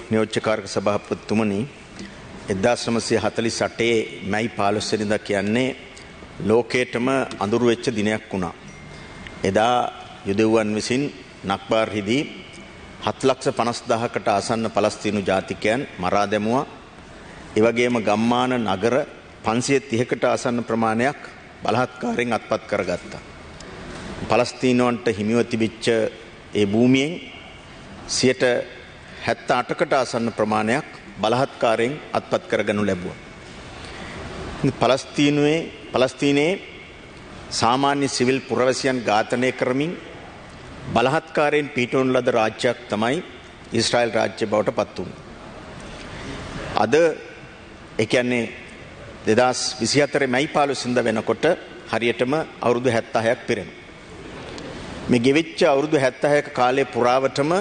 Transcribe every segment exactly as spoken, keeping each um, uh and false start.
නියෝජ්‍යකාරක සභාපතිතුමනි එක්දාස් නවසිය හතළිස් අටේ මැයි පහළොස් වෙනිදා කියන්නේ ලෝකයටම අඳුරු වෙච්ච දිනයක් වුණා. එදා යුදෙව්වන් විසින් නක්බාර්හිදී හත් ලක්ෂ පනස් දහසකට ආසන්න පලස්තීනු ජාතිකයන් මරා දැමුවා. ඒ වගේම ගම්මාන නගර පන්සිය තිහකට ආසන්න ප්‍රමාණයක් බලහත්කාරයෙන් අත්පත් කරගත්තා. පලස්තීනුවන්ට හිමිව තිබිච්ච ඒ භූමියෙන් සියයට හැත්තෑ අටකට ආසන්න ප්‍රමාණයක් බලහත්කාරයෙන් අත්පත් කරගනු ලැබුවා. පලස්තීනුවේ පලස්තීනයේ සාමාන්‍ය සිවිල් පුරවැසියන් ඝාතනය කරමින් බලහත්කාරයෙන් පිටවන ලද රාජ්‍යයක් තමයි ඊශ්‍රායල් රාජ්‍ය බවට පත් වුණේ. අද ඒ කියන්නේ දෙදාස් විසිහතර මැයි පහළොස් වෙනිදා වෙනකොට හරියටම අවුරුදු හැත්තෑහක් පිරෙනවා. මේ ගෙවිච්ච අවුරුදු හැත්තෑහක කාලය පුරාවටම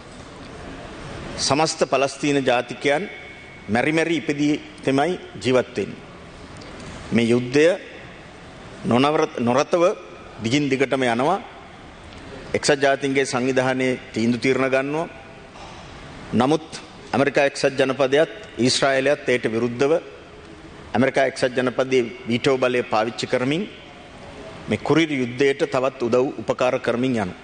සමස්ත පලස්තීන ජාතිකයන් මැරි මැරි ඉපදී තමයි ජීවත් වෙන්නේ. මේ යුද්ධය නොනවරතව දිගින් දිගටම යනවා. එක්සත් ජාතීන්ගේ සංවිධානයේ තීන්දුව తీරන ගන්නවා. නමුත් ඇමරිකා එක්සත් ජනපදයත් ඊශ්‍රායලයත් ඒට විරුද්ධව ඇමරිකා එක්සත් ජනපදයේ වීටෝ බලය පාවිච්චි කරමින් මේ කුරිරු යුද්ධයට තවත් උදව් උපකාර කරමින් යනවා.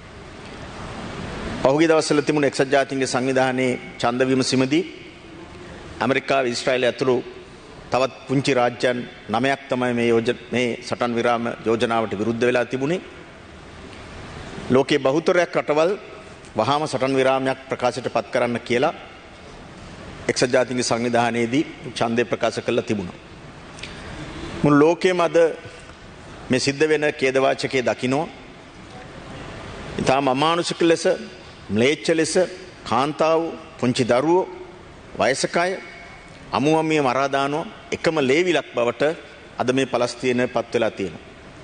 පහුගිය දවස්වල තිබුණ එක්සත් ජාතීන්ගේ සංවිධානයේ ඡන්ද විමසීමේදී ඇමරිකාව ඊශ්‍රායලය ඇතුළු තවත් පුංචි රාජ්‍යයන් නවයක් තමයි මේ යෝජන මේ සටන් විරාම යෝජනාවට විරුද්ධ වෙලා තිබුණේ. ලෝකයේ බහුතරයක් රටවල් වහාම සටන් විරාමයක් ප්‍රකාශයට පත් කරන්න කියලා එක්සත් ජාතීන්ගේ සංවිධානයේදී ඡන්දය ප්‍රකාශ කළා තිබුණා. මුළු ලෝකෙම අද මේ සිද්ධ වෙන ඛේදවාචකයේ දකින්න ඉතාම අමානුෂික ලෙස ම්ලේච්ඡ ලෙස කාන්තාව පුංචි දරුවෝ වයසක අය අමුමමිය මරා දානවා එකම ලේවිලක් බවට අද මේ පලස්තීනය පත් වෙලා තියෙනවා.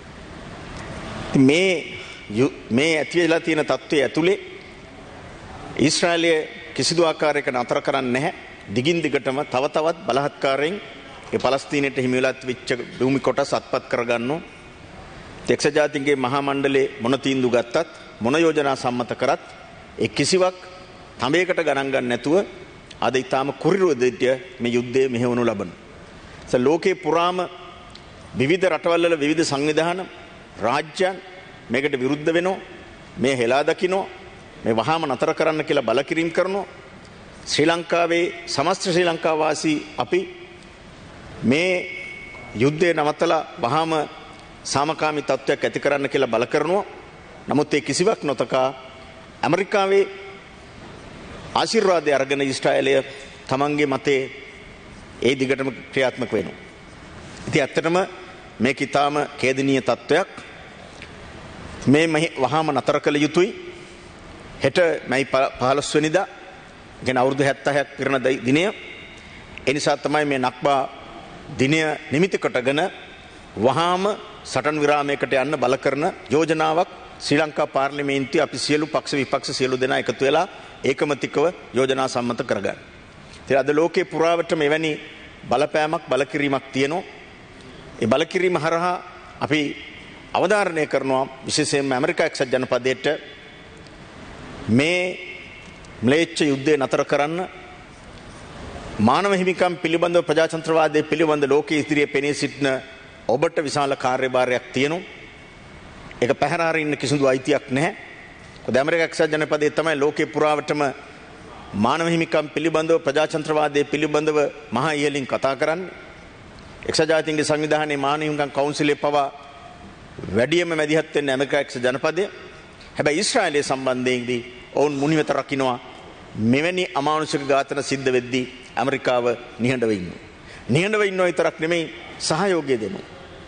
මේ මේ ඇති වෙලා තියෙන තත්ත්වයේ ඇතුලේ ඊශ්‍රායලය කිසිදු ආකාරයක නතර කරන්නේ නැහැ. දිගින් දිගටම තව තවත් බලහත්කාරයෙන් ඒ පලස්තීනයට හිමි වෙලා තිබිච්ච භූමි කොටස් අත්පත් කරගන්නවා. එක්සත් ජාතීන්ගේ මහා මණ්ඩලයේ මොන තීන්දුව ගත්තත් මොන යෝජනා සම්මත කරත් ඒ කිසිවක් තඹයකට ගණන් ගන්න නැතුව අද ඊටාම කුරිරු දෙය මේ යුද්ධය මෙහෙවනු ලබනවා. ඒ ලෝකේ පුරාම විවිධ රටවල් වල විවිධ සංවිධාන රාජ්‍යයන් මේකට විරුද්ධ වෙනවා. මේ හෙලා දකින්න මේ වහාම නතර කරන්න කියලා බලකිරීම කරනවා. ශ්‍රී ලංකාවේ සමස්ත ශ්‍රී ලංකා වාසී අපි මේ යුද්ධය නවත්තලා වහාම සාමකාමී තත්ත්වයක් ඇති කරන්න කියලා බල කරනවා. නමුත් ඒ කිසිවක් නොතකා ඇමරිකාවේ ආශිර්වාදය අරගෙන ඊශ්‍රායලය තමන්ගේ මතේ ඒ දිගටම ක්‍රියාත්මක වෙනවා. ඉතින් ඇත්තටම මේක ඊටාම ඛේදනීය තත්ත්වයක්. මේ වහාම නතර කළ යුතුයි. හෙට මැයි පහළොස් වෙනිදා කියන අවුරුදු හැත්තෑහක් පිරෙන දිනය. ඒ නිසා තමයි මේ නක්බා දිනය නිමිති කොටගෙන වහාම සටන් විරාමයකට යන්න බල කරන යෝජනාවක් ශ්‍රී ලංකා පාර්ලිමේන්තුවේ අපි සියලු පක්ෂ විපක්ෂ සියලු දෙනා එකතු වෙලා ඒකමතිකව යෝජනා සම්මත කරගන්න. ඉතින් අද ලෝකේ පුරාවට මෙවැනි බලපෑමක් බලකිරීමක් තියෙනවා. ඒ බලකිරීම හරහා අපි අවධාරණය කරනවා විශේෂයෙන්ම ඇමරිකා එක්සත් ජනපදයට මේ ම්ලේච්ඡ යුද්ධය නතර කරන්න මානව හිමිකම් පිළිබඳව ප්‍රජාතන්ත්‍රවාදයේ පිළිබඳ ලෝකයේ ඉදිරියේ පෙනී සිටින ඔබට විශාල කාර්යභාරයක් තියෙනවා. ඒක පැහැර හරින්න කිසිදු අයිතියක් නැහැ. මොකද ඇමරිකා එක්සත් ජනපදයේ තමයි ලෝකේ පුරාවටම මානව හිමිකම් පිළිබඳව ප්‍රජාතන්ත්‍රවාදයේ පිළිබඳව මහා ඉහළින් කතා කරන්නේ. එක්සත් ජාතීන්ගේ සංවිධානයේ මානව හිමිකම් කවුන්සිලේ පවා වැඩියම මැදිහත් වෙන්නේ ඇමරිකා එක්සත් ජනපදයේ. හැබැයි ඊශ්‍රායලයේ සම්බන්ධයෙන්දී ඔවුන් මුනිවත රකින්නවා. මෙවැනි අමානුෂික ඝාතන සිද්ධ වෙද්දී ඇමරිකාව නිහඬව ඉන්නවා. නිහඬව ඉන්නව විතරක් නෙමෙයි සහයෝගය දෙනවා.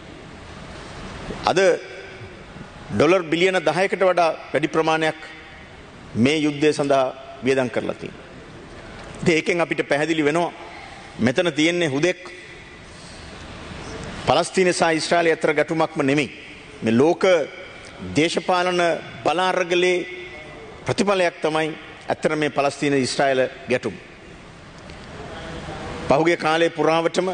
අද ඩොලර් බිලියන දහයකට වඩා වැඩි ප්‍රමාණයක් මේ යුද්ධය සඳහා වියදම් කරලා තියෙනවා. ඉතින් ඒකෙන් අපිට පැහැදිලි වෙනවා මෙතන තියෙන්නේ හුදෙක් පලස්තීන සහ ඊශ්‍රායල අතර ගැටුමක්ම නෙමෙයි. මේ ලෝක දේශපාලන බලාරගලේ ප්‍රතිඵලයක් තමයි ඇත්තට මේ පලස්තීන ඊශ්‍රායල ගැටුම. පහුගිය කාලේ පුරාවටම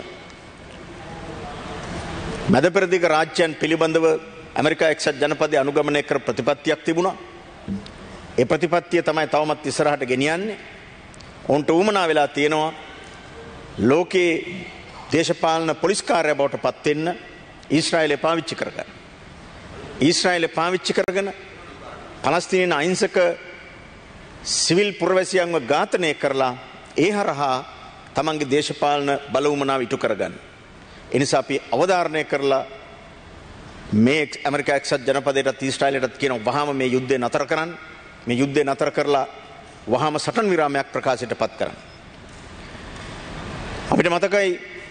මැද පෙරදිග රාජ්‍යයන් පිළිබඳව ඇමරිකා එක්සත් ජනපදයේ අනුගමනය කර ප්‍රතිපත්තියක් තිබුණා. ඒ ප්‍රතිපත්තිය තමයි තවමත් ඉස්සරහට ගෙනියන්නේ. ඔවුන්ට උවමනා වෙලා තියෙනවා ලෝකේ දේශපාලන පොලිස් කාර්යය බවට පත් වෙන්න ඊශ්‍රායලය පාවිච්චි කරගන්න. ඊශ්‍රායලය පාවිච්චි කරගෙන පලස්තීන අහිංසක සිවිල් පුරවැසියන්ව ඝාතනය කරලා ඒ හරහා තමන්ගේ දේශපාලන බල උවමනාව ඉටු කරගන්න. ඒ නිසා අපි අවධාරණය කරලා මේ ඇමරිකා එක්සත් ජනපදයටත් ඊශ්‍රායලයටත් කියන වහාම මේ යුද්ධය නතර කරන්න. මේ යුද්ධය නතර කරලා වහාම සටන් විරාමයක් ප්‍රකාශයට පත් කරන්න. අපිට මතකයි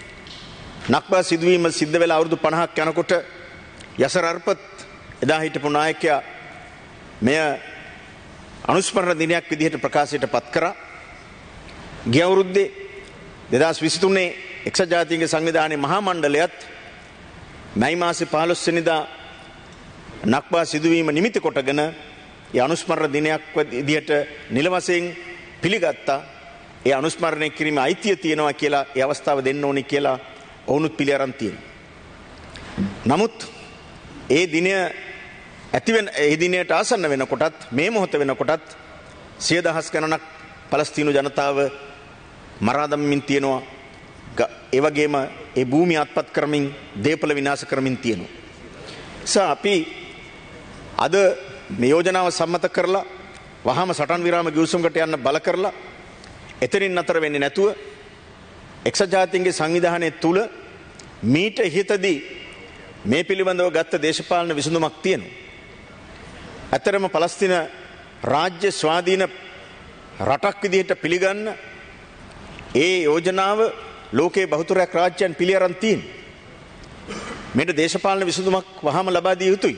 නක්බා සිදුවීම සිද්ධ වෙලා අවුරුදු පනහක් යනකොට යසර් අර්පත් එදා හිටපු නායකයා මෙය අනුස්මරණ දිනයක් විදිහට ප්‍රකාශයට පත් කරා. ගිය අවුරුද්දේ දෙදහස් විසිතුනේ එක්සත් ජාතීන්ගේ සංවිධානයේ මහා මණ්ඩලයත් මැයි මාසේ පහළොස් වෙනිදා නක්බා සිදුවීම නිමිති කොටගෙන ඒ අනුස්මරණ දිනයක් විදිහට නිල වශයෙන් පිළිගත්තා. ඒ අනුස්මරණය කිරීමේ අයිතිය තියෙනවා කියලා ඒ අවස්ථාව දෙන්න ඕනි කියලා ඔවුනුත් පිළි අරන් තියෙනවා. නමුත් ඒ දිනය ඇති වෙන ඒ දිනයට ආසන්න වෙනකොටත් මේ මොහොත වෙනකොටත් සිය දහස් ගණනක් පලස්තීනු ජනතාව මරා දමමින් තියෙනවා. ඒ වගේම ඒ භූමිය අත්පත් කරමින් දේපල විනාශ කරමින් තියෙනවා. නිසා අපි අද මේ යෝජනාව සම්මත කරලා වහාම සටන් විරාම ගිවිසුමකට යන්න බල කරලා එතනින් නතර වෙන්නේ නැතුව එක්සත් ජාතීන්ගේ සංවිධානය තුල මීට ඉහතදී මේ පිළිබඳව ගත්ත දේශපාලන විසඳුමක් තියෙනවා. ඇතරම පලස්තීන රාජ්‍ය ස්වාධීන රටක් විදිහට පිළිගන්න ඒ යෝජනාව ලෝකයේ බහුතරයක් රාජ්‍යයන් පිළි අරන් තියෙනවා. මේට දේශපාලන විසඳුමක් වහාම ලබා දිය යුතුයි.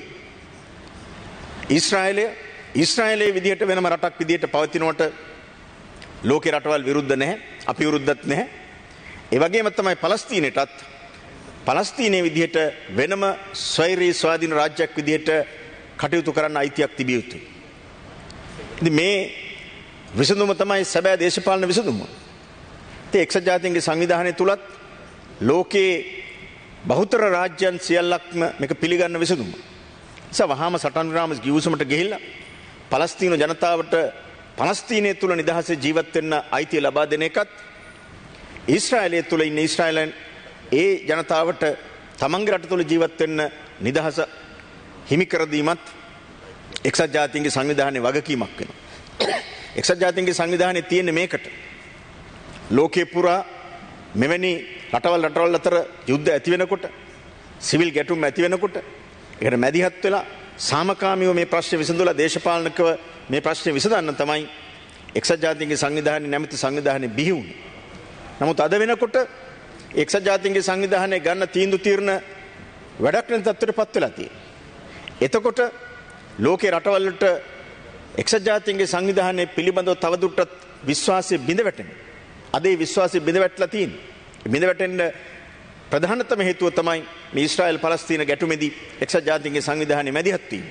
ඊශ්‍රායලය ඊශ්‍රායලයේ විදිහට වෙනම රටක් විදිහට පවතිනවට ලෝකේ රටවල් විරුද්ධ නැහැ. අපි විරුද්ධත් නැහැ. ඒ වගේම තමයි පලස්තීනයටත් පලස්තීනයේ විදිහට වෙනම ස්වෛරී ස්වාධීන රාජ්‍යයක් විදිහට කටයුතු කරන්න අයිතියක් තිබිය යුතුයි. ඉතින් මේ විසඳුම තමයි සැබෑ දේශපාලන විසඳුම. ඒ එක්සත් ජාතීන්ගේ සංවිධානය තුලත් ලෝකයේ බහුතර රාජ්‍යයන් සියල්ලක්ම මේක පිළිගන්න විසඳුම. නිසා වහාම සටන් විරාම ගිවිසුමට ගිහිල්ලා පලස්තීන ජනතාවට පලස්තීනය තුල නිදහසේ ජීවත් වෙන්න අයිතිය ලබා දෙන එකත් ඊශ්‍රායලය තුල ඉන්න ඊශ්‍රායලයන් ඒ ජනතාවට තමන්ගේ රට තුල ජීවත් වෙන්න නිදහස හිමි කර දීමත් එක්සත් ජාතීන්ගේ සංවිධානයේ වගකීමක් වෙනවා. එක්සත් ජාතීන්ගේ සංවිධානයේ තියෙන මේකට ලෝකේ පුරා මෙවැනි රටවල් රටවල් අතර යුද්ධ ඇති වෙනකොට සිවිල් ගැටුම් ඇති වෙනකොට ඒකට මැදිහත් වෙලා සාමකාමීව මේ ප්‍රශ්නේ විසඳලා දේශපාලනිකව මේ ප්‍රශ්නේ විසඳන්න තමයි එක්සත් ජාතීන්ගේ සංවිධානයේ නැමැති සංවිධානයේ බිහි වුණේ. නමුත් අද වෙනකොට එක්සත් ජාතීන්ගේ සංවිධානයේ ගන්න තීන්දුව తీරන වැඩක් නැති තත්ත්වයටපත් වෙලා තියෙනවා. එතකොට ලෝකේ රටවල් වලට එක්සත් ජාතීන්ගේ සංවිධානයේ පිළිබඳව තවදුරටත් විශ්වාසය බිඳ වැටෙනවා. අද ඒ විශ්වාසය බිඳ වැටලා තියෙනවා. බිඳ වැටෙන්න ප්‍රධානතම හේතුව තමයි මේ ඊශ්‍රායල් පලස්තීන ගැටුමේදී එක්සත් ජාතීන්ගේ සංවිධානයේ මැදිහත් වීම.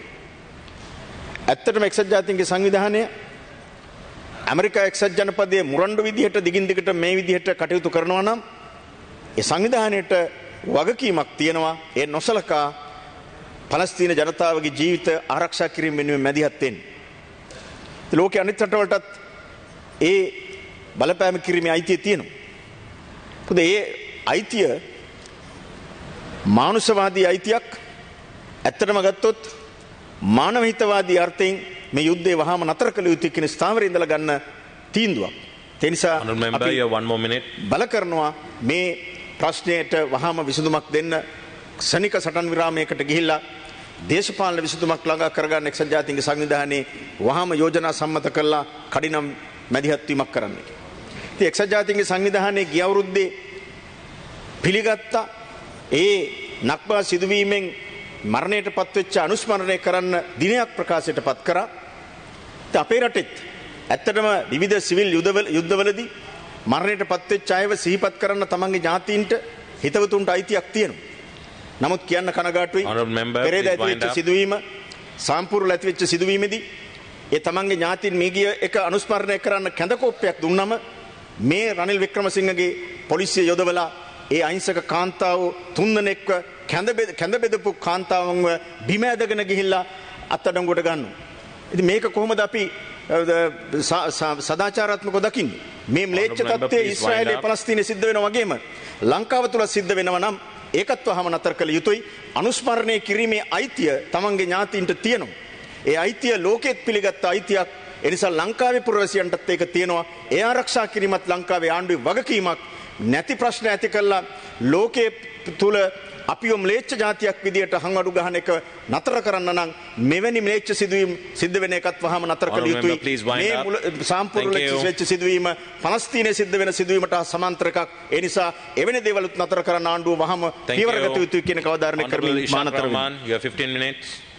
ඇත්තටම එක්සත් ජාතීන්ගේ සංවිධානය ඇමරිකා එක්සත් ජනපදයේ මුරණ්ඩු විදිහට දිගින් දිගට මේ විදිහට කටයුතු කරනවා නම් ඒ සංවිධානයට වගකීමක් තියෙනවා. ඒ නොසලකා පලස්තීන ජනතාවගේ ජීවිත ආරක්ෂා කිරීම වෙනුවෙන් මැදිහත් වෙන්න. ලෝකයේ අනිත් රටවලටත් ඒ බලපෑම කිරීමේ අයිතිය තියෙනවා. මොකද ඒ අයිතිය මානුෂවාදී අයිතියක්. ඇත්තටම ගත්තොත් මානව හිතවාදී අර්ථයෙන් මේ යුද්ධය වහාම නතර කළ යුතුයි කියන ස්ථාවරේ ඉඳලා ගන්න තීන්දුවක්. ඒ නිසා අපි බල කරනවා මේ ප්‍රශ්නයට වහාම විසඳුමක් දෙන්න ශනික සටන් විරාමයකට ගිහිල්ලා දේශපාලන විසඳුමක් ළඟා කරගන්න එක්සත් ජාතීන්ගේ සංවිධානයේ වහාම යෝජනා සම්මත කළා කඩිනම් මැදිහත් වීමක් කරන්න. ඉතින් එක්සත් ජාතීන්ගේ සංවිධානයේ ගිය අවුරුද්දේ පිළිගත්ත ඒ නක්බා සිදුවීමෙන් මරණයට පත්වෙච්ච අනුස්මරණය කරන්න දිනයක් ප්‍රකාශයට පත් කරා. අපේ රටෙත් ඇත්තටම විවිධ සිවිල් යුද්ධවලදී මරණයට පත්වෙච්ච අයව සිහිපත් කරන්න තමන්ගේ ඥාතීන්ට හිතවතුන්ට අයිතියක් තියෙනවා. නමුත් කියන්න කනගාටුයි පෙරේද ඇතිවෙච්ච සිදුවීම සාම්පූර්ණ ඇතිවෙච්ච සිදුවීමේදී ඒ තමන්ගේ ඥාතීන් මේ ගිය එක අනුස්මරණය කරන්න කැඳකෝප්පයක් දුන්නම මේ රනිල් වික්‍රමසිංහගේ පොලිසිය යොදවලා ඒ අහිංසක කාන්තාව තුන්දෙනෙක්ව කැඳ කැඳ බෙදපු කාන්තාවන්ව බිම ඇදගෙන ගිහිල්ලා අත්අඩංගුවට ගන්නවා. ඉතින් මේක කොහොමද අපි සදාචාරාත්මකව දකින්නේ. මේ ම්ලේච්ඡ තත්ත්වයේ ඊශ්‍රායලයේ පලස්තීනයේ සිද්ධ වෙනා වගේම ලංකාව තුල සිද්ධ වෙනවා නම් ඒකත් වහම නතර කළ යුතුයි. අනුස්මරණය කිරීමේ අයිතිය තමන්ගේ ඥාතීන්ට තියෙනවා. ඒ අයිතිය ලෝකෙත් පිළිගත් අයිතියක්. ඒ නිසා ලංකාවේ පුරවැසියන්ටත් ඒක තියෙනවා. ඒ ආරක්ෂා කිරීමත් ලංකාවේ ආණ්ඩුවේ වගකීමක්. නැති ප්‍රශ්න ඇති කළා ලෝකයේ තුල අපිව ම්ලේච්ඡ ජාතියක් විදියට හංවඩු ගහන එක නතර කරන්න නම් මෙවැනි ම්ලේච්ඡ සිදුවීම් සිද්ධ වෙන එකත් වහම නතර කළ යුතුයි. මේ සාම්පූර්ණ වෙච්ච සිදුවීම පලස්තීනයේ සිද්ධ වෙන සිදුවීමට සමාන්තර එකක්. ඒ නිසා එවැනි දේවලුත් නතර කරන්න ආණ්ඩුව වහම පියවර ගත යුතුයි කියන කවදාරණය කරමින් මානතර වෙනවා. You have fifteen minutes.